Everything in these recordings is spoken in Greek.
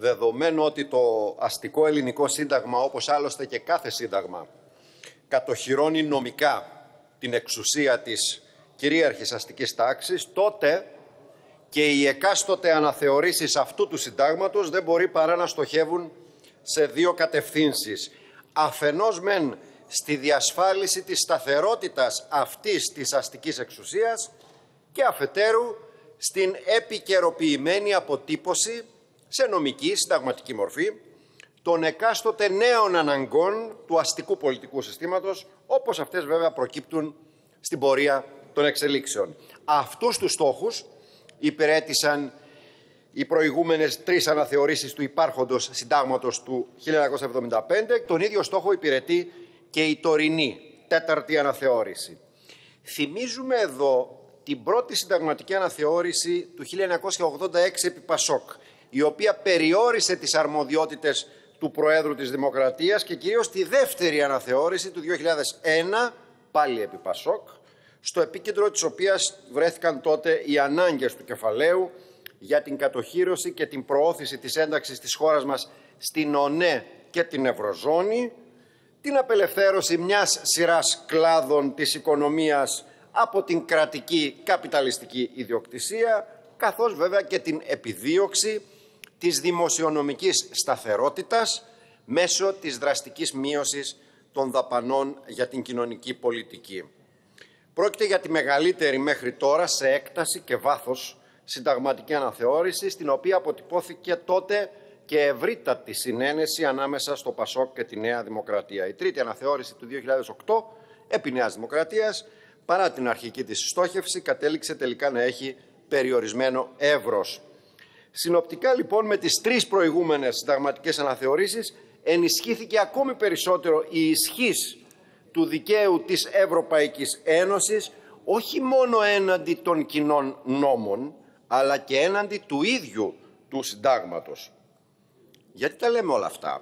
δεδομένου ότι το αστικό ελληνικό σύνταγμα, όπως άλλωστε και κάθε σύνταγμα, κατοχυρώνει νομικά την εξουσία της κυρίαρχης αστικής τάξης, τότε και οι εκάστοτε αναθεωρήσεις αυτού του συντάγματος δεν μπορεί παρά να στοχεύουν σε δύο κατευθύνσεις. Αφενός μεν στη διασφάλιση της σταθερότητας αυτής της αστικής εξουσίας και αφετέρου στην επικαιροποιημένη αποτύπωση σε νομική συνταγματική μορφή των εκάστοτε νέων αναγκών του αστικού πολιτικού συστήματος, όπως αυτές βέβαια προκύπτουν στην πορεία των εξελίξεων. Αυτούς τους στόχους υπηρέτησαν οι προηγούμενες τρεις αναθεωρήσεις του υπάρχοντος συντάγματος του 1975. Τον ίδιο στόχο υπηρετεί και η τωρινή τέταρτη αναθεώρηση. Θυμίζουμε εδώ την πρώτη συνταγματική αναθεώρηση του 1986 επί Πασόκ, η οποία περιόρισε τις αρμοδιότητες του Προέδρου της Δημοκρατίας, και κυρίως τη δεύτερη αναθεώρηση του 2001, πάλι επί Πασόκ, στο επίκεντρο της οποίας βρέθηκαν τότε οι ανάγκες του κεφαλαίου για την κατοχύρωση και την προώθηση της ένταξης της χώρας μας στην ΟΝΕ και την Ευρωζώνη, την απελευθέρωση μιας σειράς κλάδων της οικονομίας από την κρατική καπιταλιστική ιδιοκτησία, καθώς βέβαια και την επιδίωξη της δημοσιονομικής σταθερότητας μέσω της δραστικής μείωσης των δαπανών για την κοινωνική πολιτική. Πρόκειται για τη μεγαλύτερη μέχρι τώρα σε έκταση και βάθος συνταγματική αναθεώρηση, στην οποία αποτυπώθηκε τότε και ευρύτατη συνένεση ανάμεσα στο Πασόκ και τη Νέα Δημοκρατία. Η τρίτη αναθεώρηση του 2008 επί Νέας Δημοκρατίας, παρά την αρχική της στόχευση, κατέληξε τελικά να έχει περιορισμένο εύρος. Συνοπτικά λοιπόν, με τις τρεις προηγούμενες συνταγματικές αναθεωρήσεις ενισχύθηκε ακόμη περισσότερο η ισχύς του δικαίου της Ευρωπαϊκής Ένωσης, όχι μόνο έναντι των κοινών νόμων, αλλά και έναντι του ίδιου του συντάγματος. Γιατί τα λέμε όλα αυτά?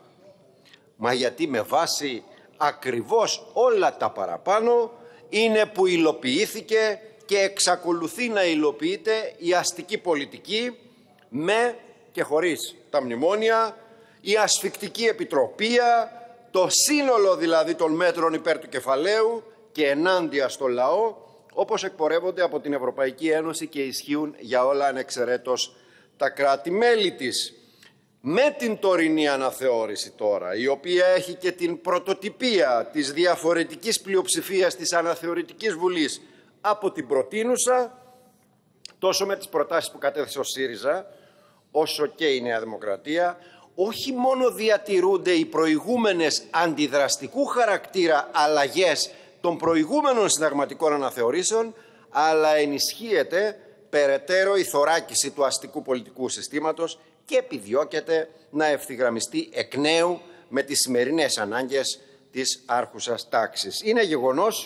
Μα γιατί με βάση ακριβώς όλα τα παραπάνω είναι που υλοποιήθηκε και εξακολουθεί να υλοποιείται η αστική πολιτική με και χωρίς τα μνημόνια, η ασφικτική επιτροπία, το σύνολο δηλαδή των μέτρων υπέρ του κεφαλαίου και ενάντια στο λαό, όπως εκπορεύονται από την Ευρωπαϊκή Ένωση και ισχύουν για όλα ανεξαιρέτως τα κράτη-μέλη της. Με την τωρινή αναθεώρηση τώρα, η οποία έχει και την πρωτοτυπία της διαφορετικής πλειοψηφίας της Αναθεωρητικής Βουλής από την προτείνουσα, τόσο με τις προτάσεις που κατέθεσε ο ΣΥΡΙΖΑ, όσο και η Νέα Δημοκρατία, όχι μόνο διατηρούνται οι προηγούμενες αντιδραστικού χαρακτήρα αλλαγές των προηγούμενων συνταγματικών αναθεωρήσεων, αλλά ενισχύεται περαιτέρω η θωράκιση του αστικού πολιτικού συστήματος και επιδιώκεται να ευθυγραμμιστεί εκ νέου με τις σημερινές ανάγκες της άρχουσας τάξης. Είναι γεγονός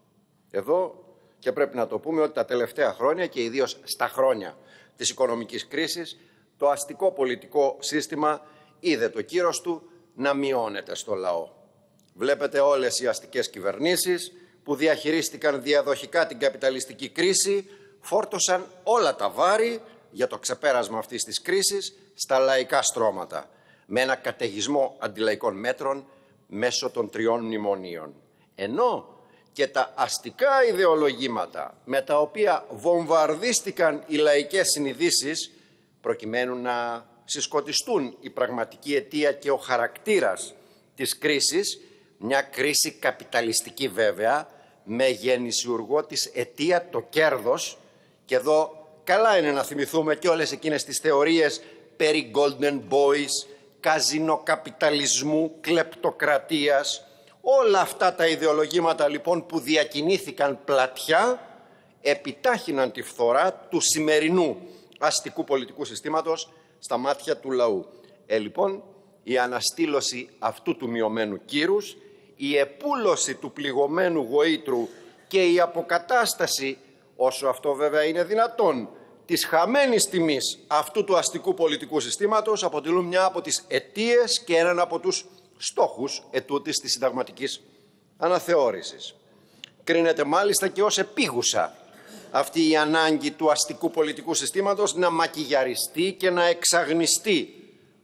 εδώ, και πρέπει να το πούμε, ότι τα τελευταία χρόνια και ιδίως στα χρόνια της οικονομικής κρίσης, το αστικό πολιτικό σύστημα είδε το κύρος του να μειώνεται στο λαό. Βλέπετε όλες οι αστικές κυβερνήσεις που διαχειρίστηκαν διαδοχικά την καπιταλιστική κρίση, φόρτωσαν όλα τα βάρη για το ξεπέρασμα αυτής της κρίσης στα λαϊκά στρώματα, με ένα καταιγισμό αντιλαϊκών μέτρων μέσω των 3 μνημονίων. Ενώ και τα αστικά ιδεολογήματα με τα οποία βομβαρδίστηκαν οι λαϊκές συνειδήσεις, προκειμένου να συσκοτιστούν η πραγματική αιτία και ο χαρακτήρας της κρίσης, μια κρίση καπιταλιστική βέβαια, με γεννησιουργό της αιτία το κέρδος, και εδώ καλά είναι να θυμηθούμε και όλες εκείνες τις θεωρίες περί golden boys, καζινοκαπιταλισμού, κλεπτοκρατίας. Όλα αυτά τα ιδεολογήματα λοιπόν που διακινήθηκαν πλατιά επιτάχυναν τη φθορά του σημερινού αστικού πολιτικού συστήματος στα μάτια του λαού. Λοιπόν, η αναστήλωση αυτού του μειωμένου κύρους, η επούλωση του πληγωμένου γοήτρου και η αποκατάσταση, όσο αυτό βέβαια είναι δυνατόν, της χαμένης τιμής αυτού του αστικού πολιτικού συστήματος αποτελούν μια από τις αιτίες και έναν από τους στόχους ετούτης της συνταγματικής αναθεώρησης. Κρίνεται μάλιστα και ως επίγουσα αυτή η ανάγκη του αστικού πολιτικού συστήματος να μακιγιαριστεί και να εξαγνιστεί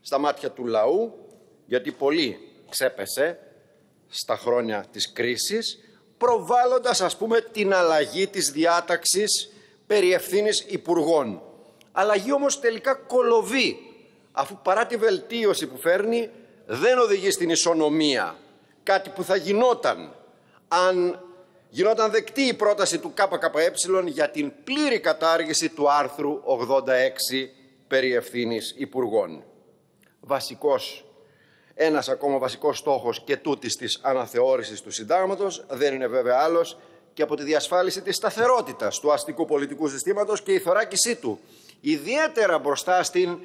στα μάτια του λαού, γιατί πολύ ξέπεσε στα χρόνια της κρίσης, προβάλλοντας, ας πούμε, την αλλαγή της διάταξης περί ευθύνης υπουργών. Αλλαγή όμως τελικά κολοβή, αφού παρά τη βελτίωση που φέρνει δεν οδηγεί στην ισονομία, κάτι που θα γινόταν αν γινόταν δεκτή η πρόταση του ΚΚΕ για την πλήρη κατάργηση του άρθρου 86 περί ευθύνης υπουργών. Ένας ακόμα βασικός στόχος και τούτης της αναθεώρησης του συντάγματος δεν είναι βέβαια άλλος και από τη διασφάλιση της σταθερότητας του αστικού πολιτικού συστήματος και η θωράκισή του, ιδιαίτερα μπροστά στην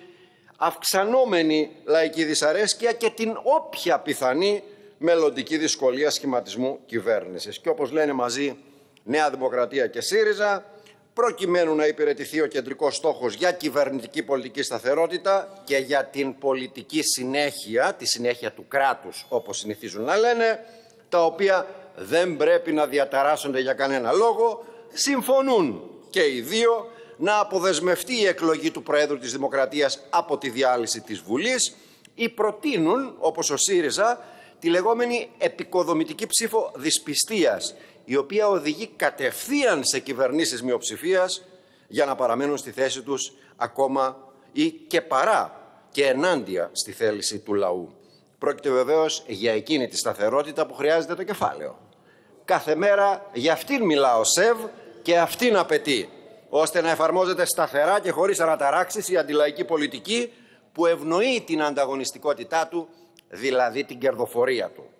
αυξανόμενη λαϊκή δυσαρέσκεια και την όποια πιθανή μελλοντική δυσκολία σχηματισμού κυβέρνησης. Και όπως λένε μαζί Νέα Δημοκρατία και ΣΥΡΙΖΑ, προκειμένου να υπηρετηθεί ο κεντρικός στόχος για κυβερνητική πολιτική σταθερότητα και για την πολιτική συνέχεια, τη συνέχεια του κράτους όπως συνηθίζουν να λένε, τα οποία δεν πρέπει να διαταράσσονται για κανένα λόγο, συμφωνούν και οι δύο να αποδεσμευτεί η εκλογή του Προέδρου της Δημοκρατίας από τη διάλυση της Βουλής ή προτείνουν, όπως ο ΣΥΡΙΖΑ, τη λεγόμενη επικοδομητική ψήφο δυσπιστίας, η οποία οδηγεί κατευθείαν σε κυβερνήσεις μειοψηφίας για να παραμένουν στη θέση τους ακόμα ή και παρά και ενάντια στη θέληση του λαού. Πρόκειται βεβαίως για εκείνη τη σταθερότητα που χρειάζεται το κεφάλαιο. Κάθε μέρα για αυτήν μιλά ο ΣΕΒ και αυτήν απαιτεί, ώστε να εφαρμόζεται σταθερά και χωρίς αναταράξεις η αντιλαϊκή πολιτική που ευνοεί την ανταγωνιστικότητά του, δηλαδή την κερδοφορία του.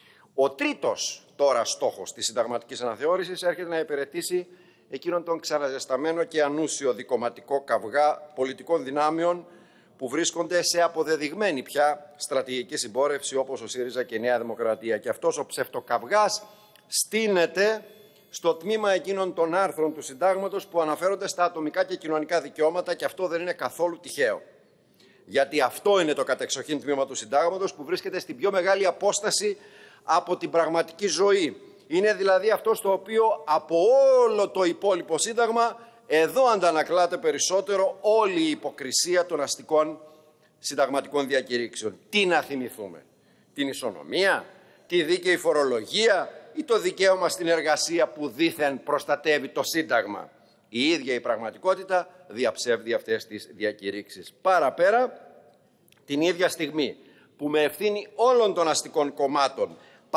Ο τρίτος τώρα στόχος της συνταγματικής αναθεώρησης έρχεται να υπηρετήσει εκείνον τον ξαναζεσταμένο και ανούσιο δικομματικό καυγά πολιτικών δυνάμεων που βρίσκονται σε αποδεδειγμένη πια στρατηγική συμπόρευση όπως ο ΣΥΡΙΖΑ και η Νέα Δημοκρατία. Και αυτός ο ψευτοκαυγάς στείνεται στο τμήμα εκείνων των άρθρων του συντάγματος που αναφέρονται στα ατομικά και κοινωνικά δικαιώματα, και αυτό δεν είναι καθόλου τυχαίο. Γιατί αυτό είναι το κατεξοχήν τμήμα του συντάγματος που βρίσκεται στην πιο μεγάλη απόσταση από την πραγματική ζωή. Είναι δηλαδή αυτό στο οποίο από όλο το υπόλοιπο σύνταγμα εδώ αντανακλάται περισσότερο όλη η υποκρισία των αστικών συνταγματικών διακηρύξεων. Τι να θυμηθούμε? Την ισονομία, τη δίκαιη φορολογία ή το δικαίωμα στην εργασία που δήθεν προστατεύει το Σύνταγμα? Η ίδια η πραγματικότητα διαψεύδει αυτές τις διακηρύξεις. Παραπέρα, την ίδια στιγμή που με ευθύνη όλων των αστικών κομμάτων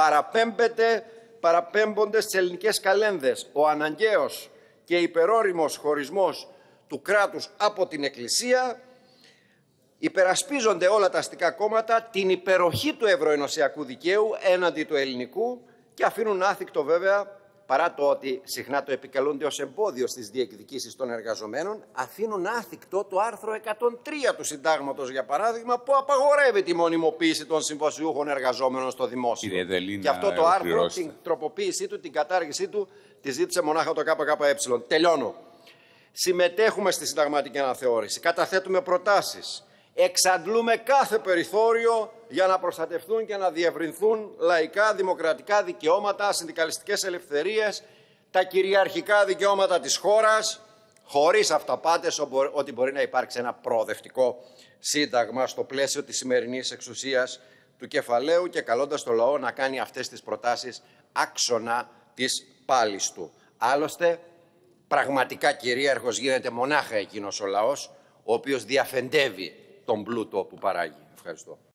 παραπέμπονται στις ελληνικές καλένδες ο αναγκαίος και υπερόριμος χωρισμός του κράτους από την Εκκλησία, υπερασπίζονται όλα τα αστικά κόμματα την υπεροχή του ευρωενωσιακού δικαίου έναντι του ελληνικού και αφήνουν άθικτο βέβαια, παρά το ότι συχνά το επικαλούνται ως εμπόδιο στις διεκδικήσεις των εργαζομένων, αφήνουν άθικτο το άρθρο 103 του Συντάγματος, για παράδειγμα, που απαγορεύει τη μονιμοποίηση των συμβασιούχων εργαζόμενων στο δημόσιο. Και αυτό το άρθρο, την τροποποίησή του, την κατάργησή του, τη ζήτησε μονάχα το ΚΚΕ. Τελειώνω. Συμμετέχουμε στη συνταγματική αναθεώρηση, καταθέτουμε προτάσεις, εξαντλούμε κάθε περιθώριο για να προστατευτούν και να διευρυνθούν λαϊκά δημοκρατικά δικαιώματα, συνδικαλιστικές ελευθερίες, τα κυριαρχικά δικαιώματα της χώρας, χωρίς αυταπάτες ότι μπορεί να υπάρξει ένα προοδευτικό σύνταγμα στο πλαίσιο της σημερινής εξουσίας του κεφαλαίου και καλώντας το λαό να κάνει αυτές τις προτάσεις άξονα της πάλης του. Άλλωστε, πραγματικά κυρίαρχος γίνεται μονάχα εκείνος ο λαός, ο οποίος διαφεντεύει τον πλούτο που παράγει. Ευχαριστώ.